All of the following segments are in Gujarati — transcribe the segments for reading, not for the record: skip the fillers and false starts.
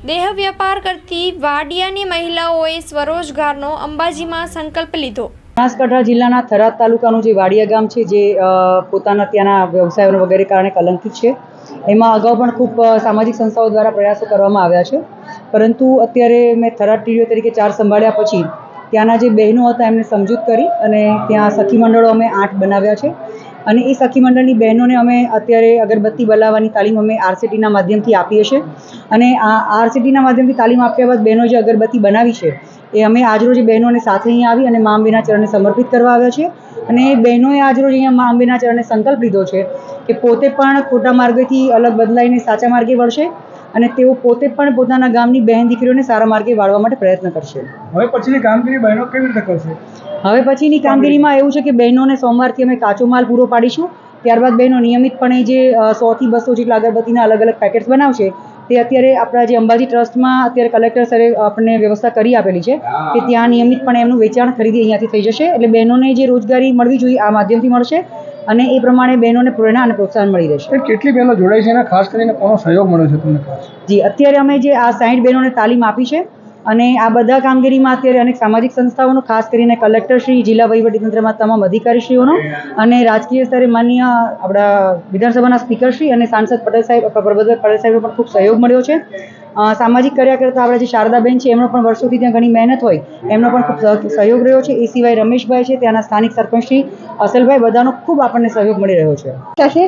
દેહ વ્યાપાર કરતી વાડિયાની મહિલાઓએ સ્વરોજગારનો અંબાજીમાં સંકલ્પ લીધો। બનાસકાંઠા જિલ્લાના થરાદ તાલુકાનું જે વાડિયા ગામ છે, જે પોતાના ત્યાંના વ્યવસાયો વગેરે કારણે કલંકિત છે, એમાં અગાઉ પણ ખૂબ સામાજિક સંસ્થાઓ દ્વારા પ્રયાસો કરવામાં આવ્યા છે, પરંતુ અત્યારે મેં થરાદ ટીડીઓ તરીકે ચાર્જ સંભાળ્યા પછી ત્યાંના જે બહેનો હતા એમને સમજૂત કરી અને ત્યાં સખી મંડળો અમે 8 બનાવ્યા છે અને એ સખી મંડળની બહેનોને અમે અત્યારે અગરબત્તી બલાવવાની તાલીમ અમે આરસીટીના માધ્યમથી આપીએ છીએ અને આ આરસીટીના માધ્યમથી તાલીમ આપ્યા બાદ બહેનો જે અગરબત્તી બનાવી છે એ અમે આજરોજ બહેનોને સાથે અહીં આવી અને મા અંબેના ચરણે સમર્પિત કરવા આવ્યા છે અને બહેનોએ આજરોજ અહીંયા મા અંબેના ચરણે સંકલ્પ લીધો છે કે પોતે પણ ખોટા માર્ગેથી અલગ બદલાઈને સાચા માર્ગે વળશે અને તેઓ પોતે પણ પોતાના ગામની બહેન દીકરીઓને સારા માર્ગે વાળવા માટે પ્રયત્ન કરશે। હવે પછીની કામગીરી બહેનો કેવી રીતે કરશે? હવે પછીની કામગીરીમાં એવું છે કે બહેનોને સોમવારથી અમે કાચો માલ પૂરો પાડીશું, ત્યારબાદ બહેનો નિયમિતપણે જે 100 થી 200 જેટલા અગરબત્તીના અલગ અલગ પેકેટ્સ બનાવશે તે અત્યારે આપણા જે અંબાજી ટ્રસ્ટમાં અત્યારે કલેક્ટર સરે આપણને વ્યવસ્થા કરી આપેલી છે કે ત્યાં નિયમિતપણે એમનું વેચાણ ખરીદી અહીંયાથી થઈ જશે, એટલે બહેનોને જે રોજગારી મળવી જોઈએ આ માધ્યમથી મળશે અને એ પ્રમાણે બહેનોને પ્રેરણા અને પ્રોત્સાહન મળી રહેશે। કેટલી બહેનો જોડાઈ છે અને ખાસ કરીને કોનો સહયોગ મળ્યો છે તમને? જી, અત્યારે અમે જે આ 60 બહેનોને તાલીમ આપી છે અને આ બધા કામગીરીમાં અત્યારે અનેક સામાજિક સંસ્થાઓનો, ખાસ કરીને કલેક્ટરશ્રી, જિલ્લા વહીવટીતંત્રમાં તમામ અધિકારીશ્રીઓનો અને રાજકીય સ્તરે માન્ય આપણા વિધાનસભાના સ્પીકરશ્રી અને સાંસદ પટેલ સાહેબ, પ્રબોધક પટેલ સાહેબનો પણ ખૂબ સહયોગ મળ્યો છે। સામાજિક કાર્યકર્તા આપણા જે શારદાબેન છે એમનો પણ વર્ષોથી ત્યાં ઘણી મહેનત હોય એમનો પણ ખૂબ સહયોગ રહ્યો છે। એ સિવાય રમેશભાઈ છે, ત્યાંના સ્થાનિક સરપંચશ્રી અસલભાઈ, બધાનો ખૂબ આપણને સહયોગ મળી રહ્યો છે।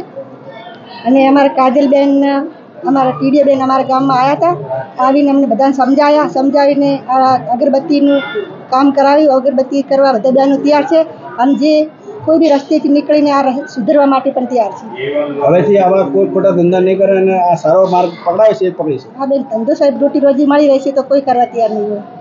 અને અમારા કાજલબેન, અમારા ટીડીઓ બેન અમારા ગામમાં આવ્યા હતા, આવીને અમને બધાને સમજાવીને આ અગરબત્તીનું કામ કરાવ્યું। અગરબત્તી કરવા બધા બહેનો તૈયાર છે અને જે કોઈ બી રસ્તેથી નીકળીને આ સુધરવા માટે પણ તૈયાર છે। હવેથી આવા કોઈ ખોટા ધંધા નહીં કરે અને આ સારો માર્ગ પકડાય છે, પકડી છે। હા બેન, ધંધો સાહેબ રોટી રોજી મળી રહેશે તો કોઈ કરવા તૈયાર નહીં હોય।